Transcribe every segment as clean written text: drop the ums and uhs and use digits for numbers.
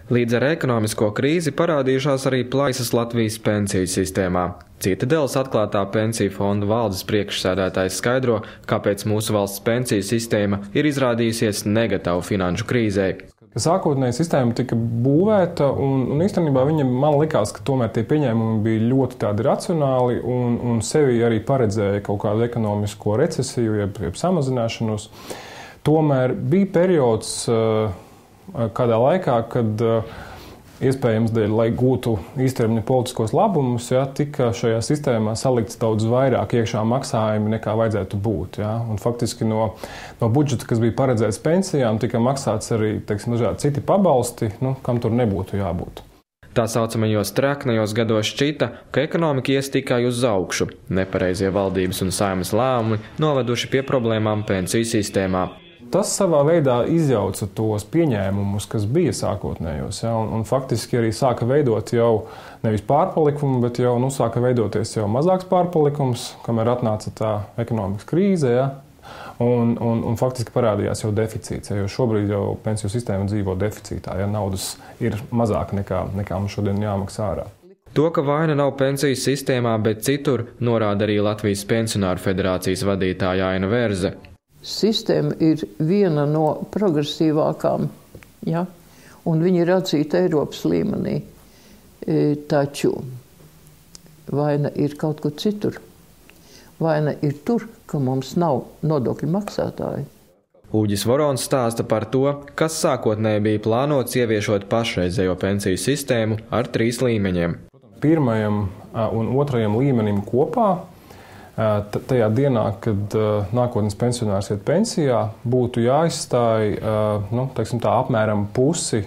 Līdz ar ekonomisko krīzi parādījušās arī plaisas Latvijas pensiju sistēmā. Citadeles atklātā pensiju fonda valdes priekšsēdētājs skaidro, kāpēc mūsu valsts pensiju sistēma ir izrādījusies negatīva finanšu krīzē. Sākotnēji sistēma tika būvēta, un īstenībā man likās, ka tomēr tie pieņēmumi bija ļoti tādi racionāli un sevi arī paredzēja kaut kādu ekonomisko recesiju, jeb samazināšanos. Tomēr bija periods kādā laikā, kad iespējams dēļ, lai gūtu īstermiņa politiskos labumus, tika šajā sistēmā salikts daudz vairāk iekšā maksājumi nekā vajadzētu būt. Un faktiski no budžeta, kas bija paredzēts pensijām, tika maksāts arī dažādi citi pabalsti, kam tur nebūtu jābūt. Tā saucamajos treknajos gados šķita, ka ekonomika ies tikai uz augšu. Nepareizie valdības un Saeimas lēmumi noveduši pie problēmām pensiju sistēmā. Tas savā veidā izjauca tos pieņēmumus, kas bija sākotnējos, un faktiski arī sāka veidot jau nevis pārpalikumu, bet jau sāka veidoties jau mazāks pārpalikums, kamēr atnāca tā ekonomikas krīze, un faktiski parādījās jau deficīts, jo šobrīd jau pensiju sistēma dzīvo deficītā, naudas ir mazāk nekā mums šodien jāmaksā ārā. To, ka vaina nav pensiju sistēmā, bet citur, norāda arī Latvijas pensionāru federācijas vadītāja Aina Verze. Sistēma ir viena no progresīvākām, un viņa ir atzīta Eiropas līmenī. Taču vaina ir kaut kur citur. Vaina ir tur, ka mums nav nodokļu maksātāji. Uģis Vorons stāsta par to, kas sākotnēji bija plānots ieviešot pašreizējo pensiju sistēmu ar 3 līmeņiem. Pirmajam un otrajam līmenim kopā tajā dienā, kad nākotnes pensionārs iet pensijā, būtu jāizstāj apmēram pusi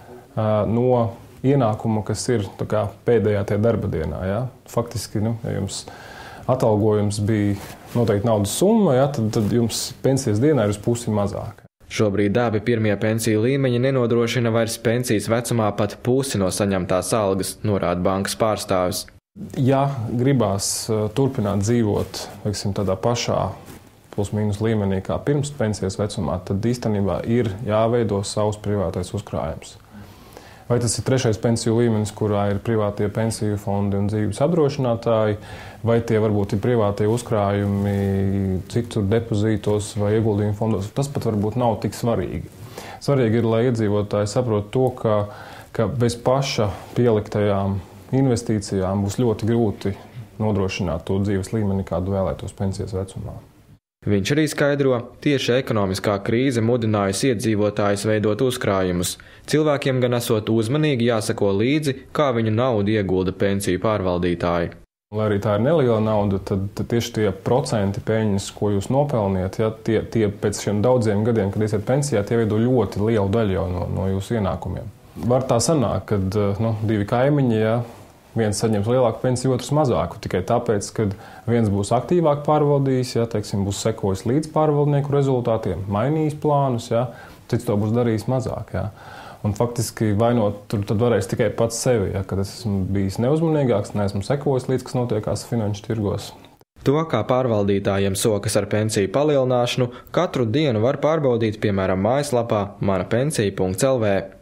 no ienākuma, kas ir pēdējā darba dienā. Faktiski, ja jums atalgojums bija noteikti naudas summa, tad jums pensijas dienā ir uz pusi mazāk. Šobrīd abi pirmie pensiju līmeņi nenodrošina vairs pensijas vecumā pat pusi no saņemtās algas, norāda bankas pārstāvis. Ja gribās turpināt dzīvot tādā pašā plus-mínus līmenī kā pirms pensijas vecumā, tad īstenībā ir jāveido savs privātais uzkrājums. Vai tas ir 3. pensiju līmenis, kurā ir privātie pensiju fondi un dzīves apdrošinātāji, vai tie varbūt ir privātie uzkrājumi citur depozītos vai ieguldījumu fondos, tas pat varbūt nav tik svarīgi. Svarīgi ir, lai iedzīvotāji saprot to, ka bez paša pieliktajām investīcijām būs ļoti grūti nodrošināt to dzīves līmeni, kādu vēlētos pensijas vecumā. Viņš arī skaidro, tieši ekonomiskā krīze mudinājusi iedzīvotājus veidot uzkrājumus. Cilvēkiem gan esot uzmanīgi jāsako līdzi, kā viņu naudu iegulda pensiju pārvaldītāji. Lai arī tā ir neliela nauda, tad tieši tie procenti peļņas, ko jūs nopelniet, tie pēc šiem daudziem gadiem, kad iesiet pensijā, tie veido ļoti lielu daļu jau no jūsu ienākumiem. Var tā sanāk, kad 2 kaimiņi, viens saņems lielāku pensiju, otrs mazāku, tikai tāpēc, ka viens būs aktīvāk pārvaldījis, būs sekojis līdz pārvaldnieku rezultātiem, mainījis plānus, cits to būs darījis mazāk. Un faktiski vainot tad varēs tikai pats sevi, kad es esmu bijis neuzmanīgāks, neesmu sekojis līdz, kas notiekās finanšu tirgos. To, kā pārvaldītājiem sokas ar pensiju palielināšanu, katru dienu var pārbaudīt, piemēram, mājaslapā manapensija.lv.